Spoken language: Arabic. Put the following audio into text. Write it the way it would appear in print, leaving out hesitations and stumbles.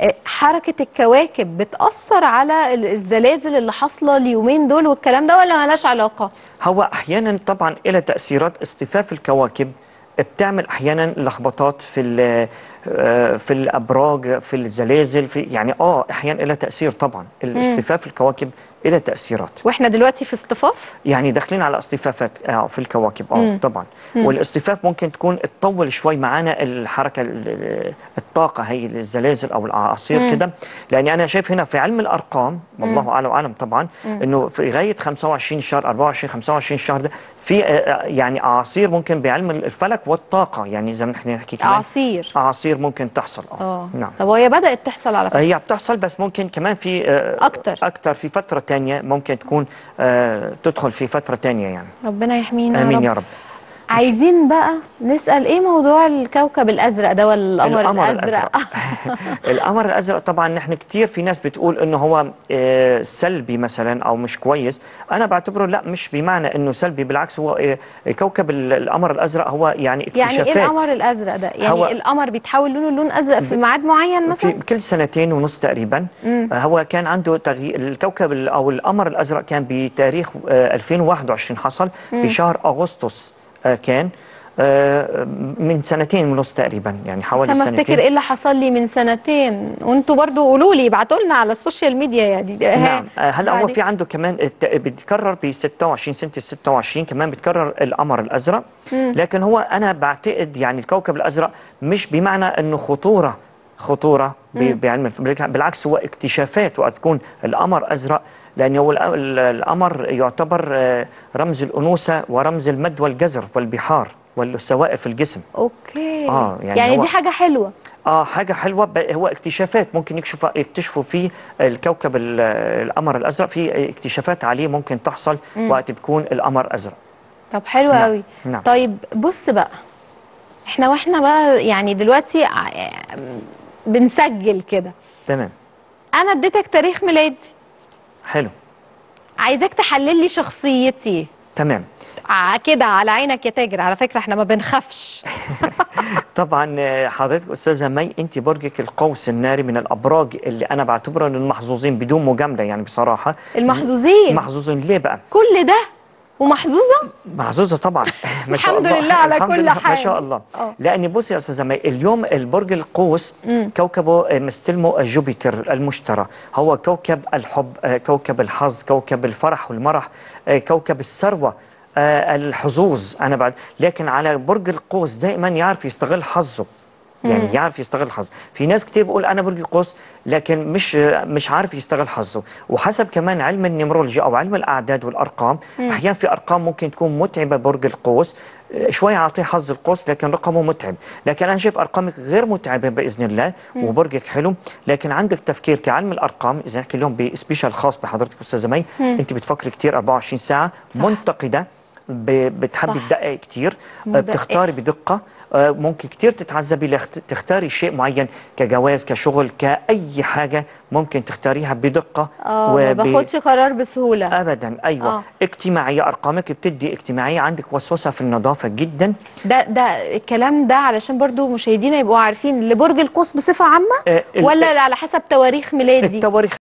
حركة الكواكب بتأثر على الزلازل اللي حاصلة اليومين دول والكلام ده، ولا مالهاش علاقة؟ هو أحيانا طبعا إلى تأثيرات. اصطفاف الكواكب بتعمل أحيانا لخبطات في الأبراج، في الزلازل، يعني أحيانا إلى تأثير. طبعا الاصطفاف الكواكب إلى تأثيرات. واحنا دلوقتي في اصطفاف؟ يعني داخلين على اصطفافات في الكواكب طبعا. والاصطفاف ممكن تكون تطول شوي معانا الحركة، الطاقة هي الزلازل أو الأعاصير كده. لأني أنا شايف هنا في علم الأرقام، والله أعلم وأعلم طبعا، إنه في غاية 25 شهر 24 25 شهر ده في يعني أعاصير ممكن بعلم الفلك والطاقة، يعني زي ما احنا نحكي كمان أعاصير ممكن تحصل. نعم. طب وهي بدأت تحصل على فكرة؟ هي بتحصل، بس ممكن كمان في أكتر في فترة تانية، ممكن تكون تدخل في فترة تانية يعني. ربنا يحمينا آمين يا رب. عايزين بقى نسأل ايه موضوع الكوكب الأزرق ده ولا القمر الأزرق؟ القمر الأزرق طبعا نحن كتير في ناس بتقول انه هو سلبي مثلا او مش كويس. انا بعتبره لا، مش بمعنى انه سلبي، بالعكس هو كوكب القمر الأزرق هو يعني اكتشافات. يعني ايه القمر الأزرق ده؟ يعني القمر بيتحول لونه لون أزرق في ميعاد معين مثلا؟ في كل 2.5 سنين تقريبا. هو كان عنده تغيير. الكوكب او القمر الأزرق كان بتاريخ 2021 حصل بشهر أغسطس. كان من 2.5 سنين تقريبا، يعني حوالي سنتين. بس ما افتكر ايه اللي حصل لي من 2 وانتوا برضو قولوا لي، ابعتوا لنا على السوشيال ميديا يعني. نعم. هلا هو في عنده كمان بيتكرر ب 26 سنه 26 كمان بيتكرر القمر الازرق. لكن هو انا بعتقد يعني الكوكب الازرق مش بمعنى انه خطوره بعلم بالعكس هو اكتشافات. وقت تكون القمر ازرق لأن هو القمر يعتبر رمز الأنوثة ورمز المد والجزر والبحار والسوائل في الجسم. اوكي. يعني دي حاجة حلوة. حاجة حلوة. هو اكتشافات ممكن يكتشفوا في الكوكب القمر الأزرق، في اكتشافات عليه ممكن تحصل وقت بيكون القمر أزرق. طب حلو قوي. نعم. طيب بص بقى، واحنا بقى يعني دلوقتي بنسجل كده. تمام. أنا اديتك تاريخ ميلادي. حلو. عايزاك تحلل لي شخصيتي. تمام. كده على عينك يا تاجر، على فكرة احنا ما بنخافش. طبعا حضرتك أستاذة مي، أنت برجك القوس الناري من الأبراج اللي أنا بعتبره من المحظوظين بدون مجاملة يعني بصراحة. محظوظين ليه بقى؟ كل ده ومحظوظة طبعا. ما شاء الله. الحمد لله على كل حال. ما شاء الله. لأن بصي يا أستاذة مي، اليوم البرج القوس كوكبه مستلمه جوبيتر المشتري. هو كوكب الحب، كوكب الحظ، كوكب الفرح والمرح، كوكب الثروة، الحظوظ. أنا بعد لكن على برج القوس دائما يعرف يستغل حظه، يعني يعرف يستغل حظه. في ناس كتير بيقول انا برج القوس لكن مش عارف يستغل حظه. وحسب كمان علم النيمرولوجي او علم الاعداد والارقام، احيانا في ارقام ممكن تكون متعبه برج القوس، شويه اعطيه حظ القوس لكن رقمه متعب. لكن انا شايف ارقامك غير متعبه باذن الله وبرجك حلو. لكن عندك تفكير كعلم الارقام. اذا نحكي اليوم بسبيشال خاص بحضرتك استاذه مي، انت بتفكري كتير 24 ساعه. صح. منتقده، بتحبي تدققي كتير، بتختاري بدقه. ممكن كتير تتعذبي تختاري شيء معين كجواز كشغل كأي حاجة، ممكن تختاريها بدقة. ما باخدش قرار بسهولة أبدا. أيوة. اجتماعية، أرقامك بتدي اجتماعية. عندك وسوسة في النظافة جدا. ده الكلام ده علشان برضو مشاهدينا يبقوا عارفين لبرج القوس بصفة عامة ولا على حسب تواريخ ميلادي؟ التواريخ